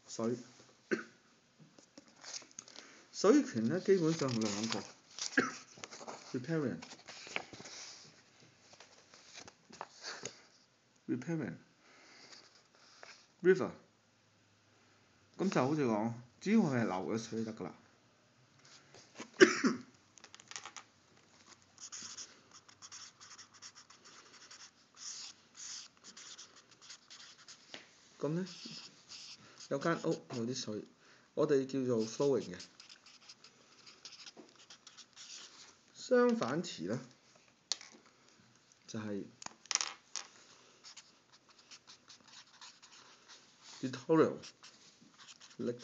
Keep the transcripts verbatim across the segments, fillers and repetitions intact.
水。水權咧基本上係兩個 riparian riparian river， 咁就好似講，只要佢係流嘅水就得㗎啦。咁咧有間屋有啲水，我哋叫做 flowing 嘅。相反詞咧就係、是、littoral lake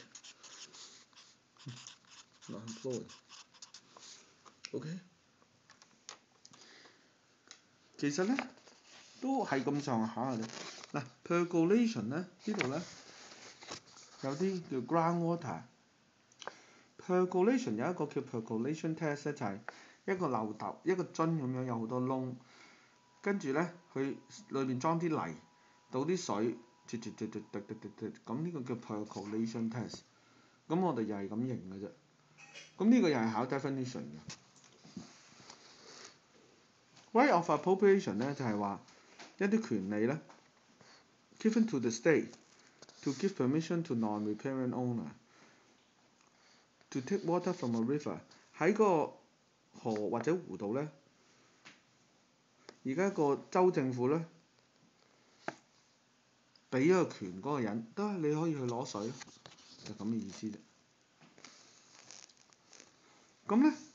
not flowing。OK， 其實咧都係咁上下嘅啫。嗱 percolation 咧呢度咧有啲叫 groundwater。percolation 有一個叫 percolation test 咧，就係一個漏斗一個樽咁樣有好多窿，跟住咧佢裏邊裝啲泥，倒啲水，啜啜啜啜啜啜啜，咁呢個叫 percolation test。咁我哋又係咁認嘅啫。咁呢個又係考 definition 嘅。right of appropriation 咧就係話一啲權利咧 given to the state to give permission to non-riparian owner to take water from a river。 喺個河或者湖度咧，而家個州政府咧俾咗個權嗰個人，得你可以去攞水，就咁嘅意思啫。咁咧